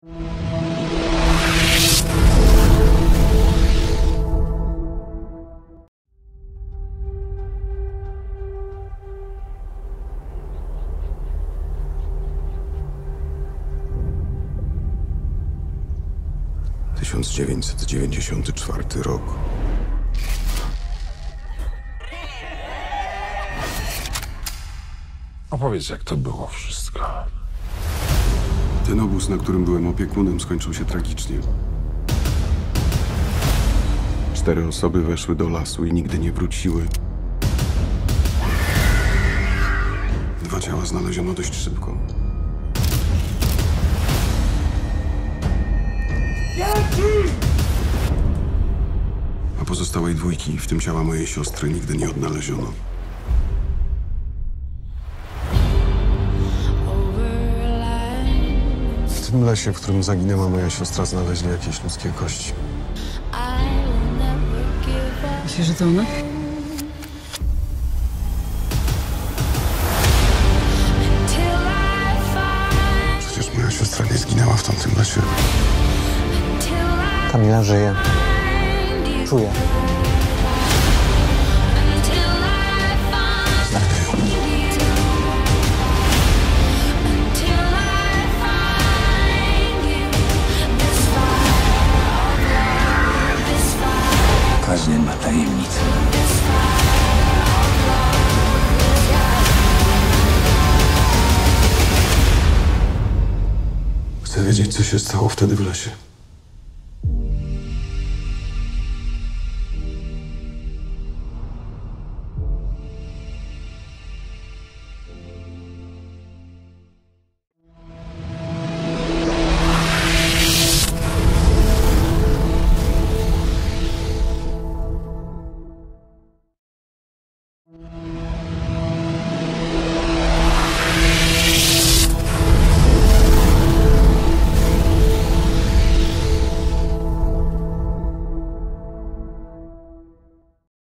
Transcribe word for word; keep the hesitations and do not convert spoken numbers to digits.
tysiąc dziewięćset dziewięćdziesiąty czwarty rok. Opowiedz, jak to było wszystko. Ten obóz, na którym byłem opiekunem, skończył się tragicznie. Cztery osoby weszły do lasu i nigdy nie wróciły. Dwa ciała znaleziono dość szybko. A pozostałej dwójki, w tym ciała mojej siostry, nigdy nie odnaleziono. W tym lesie, w którym zaginęła moja siostra, znaleźli jakieś ludzkie kości. Myślisz, że to ona? Przecież moja siostra nie zginęła w tamtym lesie. Kamila żyje. Czuję. Znajdę ją. Każdy ma tajemnicę. Chcę wiedzieć, co się stało wtedy w lesie.